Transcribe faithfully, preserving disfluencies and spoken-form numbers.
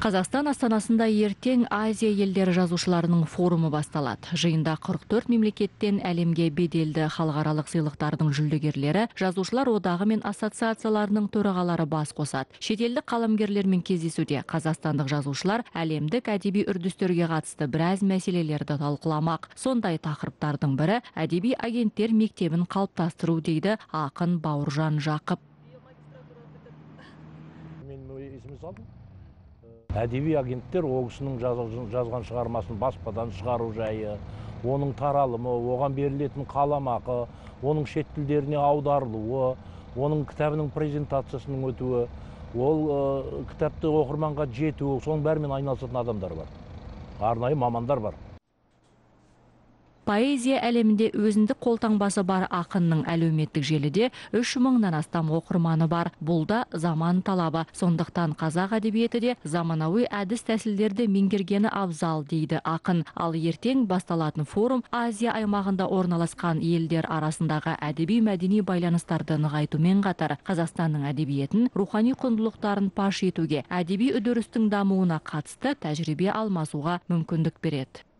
Қазақстан астанасында ертең Азия елдері жазушыларының форумы басталады. Жиында қырық төрт мемлекеттен әлемге беделді халықаралық сыйлықтардың жүлдегерлері, жазушылар одағы мен ассоциацияларының төрағалары бас қосады. Шетелдік қаламгерлермен кездесуде қазақстандық жазушылар әлемдік әдеби үрдістерге қатысты біраз мәселелерді талқыламақ. Сондай тақырыптардың бірі әдеби агенттер мектебін қалыптастыру дейді ақын Бауыржан Жақып. Әдеби агенттер ол кісінің жазған шығармасын баспадан шығару жайы, оның таралымы, оған берілетін қаламақы, оның шет тілдеріне аударылуы, оның кітабының презентациясының өтуі, ол кітапты оқырманға жетуі, соның бәрімен айналысатын адамдар бар. Арнайы мамандар бар. Поэзия әлемінде өзіндік қолтаңбасы бар ақынның әлеуметтік желіде үш мыңнан астам оқырманы бар. Бұл да заман талабы. Сондықтан қазақ әдебиеті де заманауи әдіс тәсілдерді меңгергені абзал дейді ақын. Ал ертең басталатын форум Азия аймағында орналасқан елдер арасындағы әдеби мәдени байланыстарды нығайтумен қатар Қазақстанның әдебиетін, рухани құндылықтарын паш етуге, әдеби үдерістің дамуына қатысты тәжірибе алмасуға мүмкіндік береді.